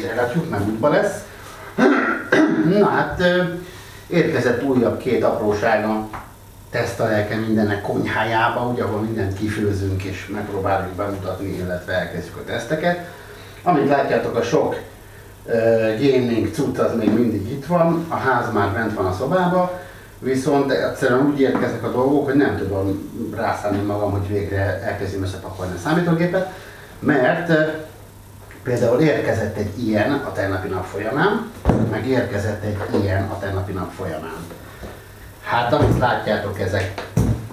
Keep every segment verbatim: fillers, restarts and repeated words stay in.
ide mert útba lesz. Na hát érkezett újabb két aprósága tesztalelke mindennek konyhájába, ugye, ahol mindent kifőzünk és megpróbáljuk bemutatni, illetve elkezdjük a teszteket. Amit látjátok, a sok uh, gaming cucc az még mindig itt van, a ház már bent van a szobába, viszont egyszerűen úgy érkeznek a dolgok, hogy nem tudom rászállni magam, hogy végre elkezdjem összepakolni a számítógépet, mert uh, például érkezett egy ilyen a tegnapi nap folyamán, meg érkezett egy ilyen a tegnapi nap folyamán. Hát amit látjátok, ezek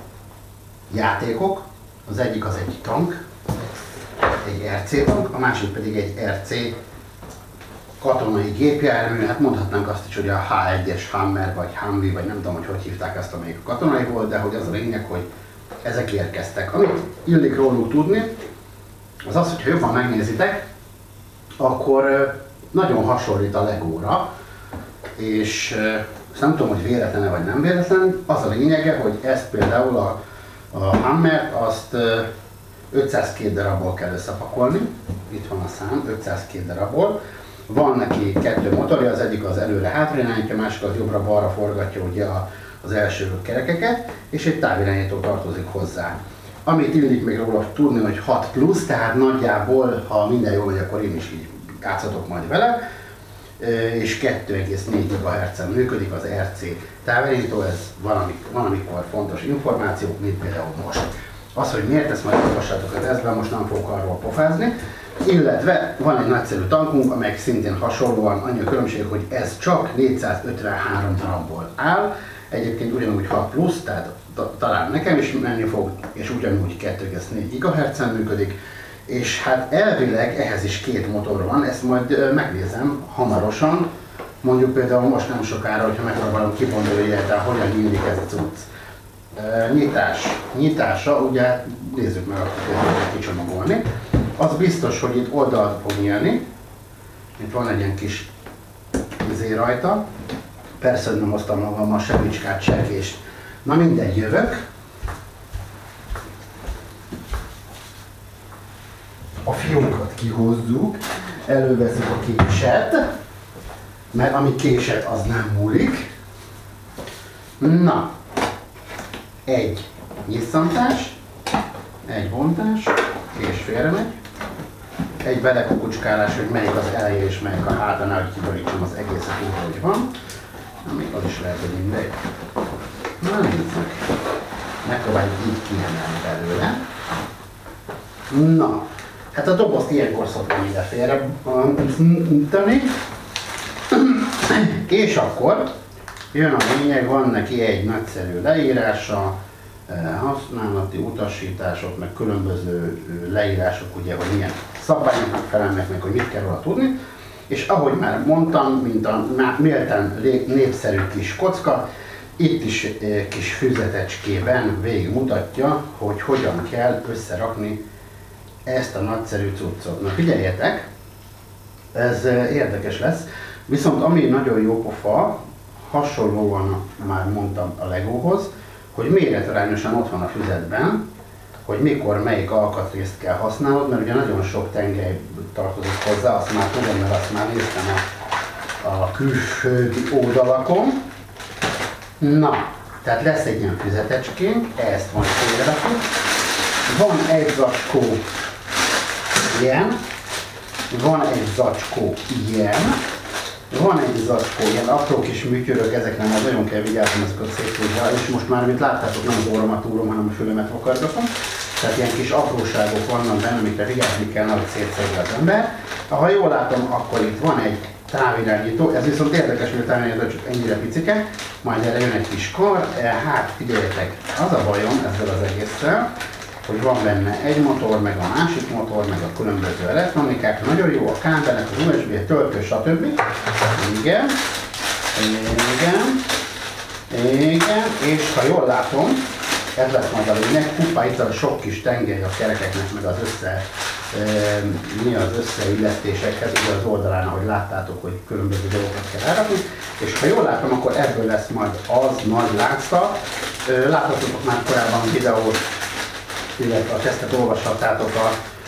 játékok, az egyik az egy tank, egy er cé tank, a másik pedig egy er cé katonai gépjármű, hát mondhatnánk azt is, hogy a há egyes Hammer vagy Humvee, vagy nem tudom, hogy hogy hívták ezt, amelyik a katonai volt, de hogy az a lényeg, hogy ezek érkeztek. Amit illik róluk tudni, az az, hogy ha jobban megnézitek, akkor nagyon hasonlít a Legóra, és nem tudom, hogy véletlen vagy nem véletlen, az a lényege, hogy ezt például a, a Hammert azt ötszázkettő darabból kell összepakolni, itt van a szám, ötszázkettő darabból. Van neki kettő motorja, az egyik az előre-hátra irányítja, a másik az jobbra-balra forgatja ugye az első kerekeket, és egy távirányító tartozik hozzá. Amit illik még róla tudni, hogy hat plusz, tehát nagyjából, ha minden jól megy, akkor én is így játszatok majd vele, és kettő egész négy gigahertzen működik az er cé távirányító, ez van, amikor fontos információk, mint például most. Az, hogy miért, ezt majd olvassátok a tesztben, most nem fogok arról pofázni. Illetve van egy nagyszerű tankunk, amely szintén hasonlóan annyi a különbség, hogy ez csak négyszázötvenhárom darabból áll. Egyébként ugyanúgy hat plusz, tehát talán nekem is menni fog, és ugyanúgy kettő egész négy gigahertzen működik. És hát elvileg ehhez is két motor van, ezt majd megnézem hamarosan. Mondjuk például most nem sokára, hogyha megpróbálom kibontani, hogy hogyan nyílik ez a cucc. Nyitás. Nyitása, ugye nézzük meg, akkor kell kicsomagolni. Az biztos, hogy itt oldalt fog nyílni. Itt van egy ilyen kis izé rajta. Persze, hogy nem hoztam magammal se bicskát, se kést. Na mindegy, jövök. A fiókat kihúzzuk, előveszünk a késet, mert ami késet, az nem múlik. Na, egy nyisszantás, egy bontás, és félremegy. Egy belekukucskálás, hogy melyik az eleje és melyik a háta, nehogy kiborítsam az egészet úgy, hogy van. Még az is lehet, hogy mindegy. Na nézzük. Megpróbáljuk így kiemelni belőle. Na, hát a dobozt ilyenkor szoktam ide félre tenni. És akkor jön a lényeg, van neki egy nagyszerű leírása, használati utasítások, meg különböző leírások, ugye, hogy milyen szabályoknak felelnek meg, hogy mit kell róla tudni. És ahogy már mondtam, mint a méltán népszerű kis kocka, itt is kis füzetecskében végig mutatja, hogy hogyan kell összerakni ezt a nagyszerű cuccot. Na figyeljetek, ez érdekes lesz, viszont ami nagyon jó pofa, hasonlóan már mondtam a Legóhoz, hogy méretarányosan ott van a füzetben, hogy mikor melyik alkatrészt kell használnod, mert ugye nagyon sok tengely tartozik hozzá, azt már tudom, mert azt már néztem a, a külső oldalakon. Na, tehát lesz egy ilyen füzetecskénk, ezt van félrerakjuk. Van egy zacskó ilyen, van egy zacskó ilyen, van egy zacskó, ilyen apró kis műtyörök, ezekre már nagyon kell vigyázni, ezeket szétfújva, és most már, mint láttátok, nem az orromat túrom, hanem a fülemet vakargatom. Tehát ilyen kis apróságok vannak benne, amikre vigyázni kell, hogy szétszedje az ember. Ha jól látom, akkor itt van egy távirányító, ez viszont érdekes, hogy a távirányító csak ennyire picike, majd erre jön egy kis kar, hát figyeljetek, az a bajom ezzel az egésszel, hogy van benne egy motor, meg a másik motor, meg a különböző elektronikák, nagyon jó a kábelek, az u es bé, töltő, stb. Igen, igen, igen, és ha jól látom, ez lesz majd a lényeg, hoppá, itt a sok kis tengely a kerekeknek, meg az össze, e, mi az összeillesztésekhez, ugye az oldalán, ahogy láttátok, hogy különböző dolgokat kell elrakni, és ha jól látom, akkor ebből lesz majd az nagy látszat. Láthatók már korábban videót, illetve a tesztet olvashattátok a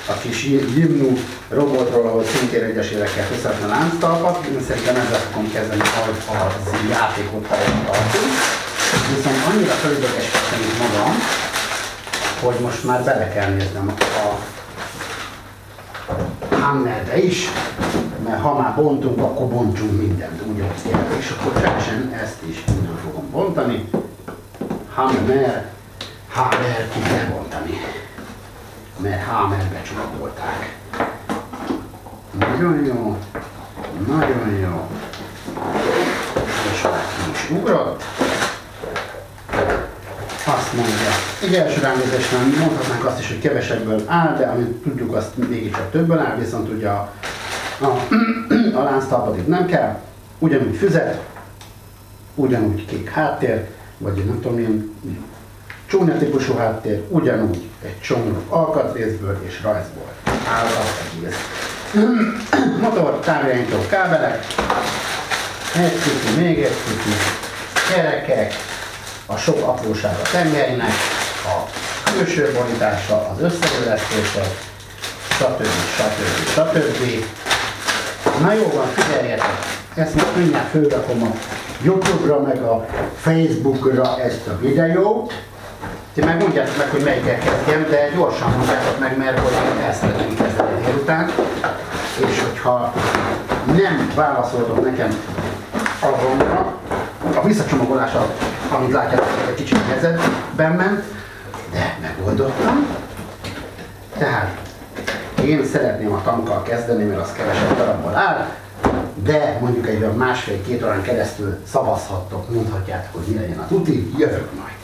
a kis Jimnu robotról, ahol szintén egyesérekkel köszönhetlen lánctalpat. Én szerintem ezzel fogom kezdeni, ahogy a játékot tartunk. Viszont annyira felidegesítem itt magam, hogy most már bele kell néznem a hammerbe is, mert ha már bontunk, akkor bontsunk mindent, úgy, ahogy kell. És akkor teljesen ezt is innen fogom bontani. Hammer, hammer ki kell bontani, mert hammerbe csomagolták. Nagyon jó, nagyon jó. És már ki is ugrott. Azt mondja, egy első ránézésben mondhatnánk azt is, hogy kevesebből áll, de amit tudjuk, azt mégiscsak többől áll, viszont ugye a, a, a lánctalpat itt nem kell, ugyanúgy füzet, ugyanúgy kék háttér, vagy nem tudom milyen csúnya típusú háttér, ugyanúgy egy csomó alkatrészből és rajzból áll az egész. Motor, távirányító kábelek, egy kicsi, még egy kicsi, kerekek, a sok apróság a tengelynek, a külső borítása, az összeillesztések, stb. stb. stb. Na jó van, figyeljetek! Ezt most mindjárt fölrakom a YouTube-ra, meg a Facebook-ra ezt a videót. Ti meg mondjátok meg, hogy melyikkel kezdjem, de gyorsan mondjátok meg, mert hogy én el szeretném kezdeni délután. És hogyha nem válaszoltok nekem azonra, a visszacsomagolása, amit látjátok, egy kicsit nehezebben ment, de megoldottam. Tehát én szeretném a tankkal kezdeni, mert az kevesebb darabból áll, de mondjuk egy másfél-két órán keresztül szavazhattok, mondhatjátok, hogy mi legyen a tuti, jövök majd.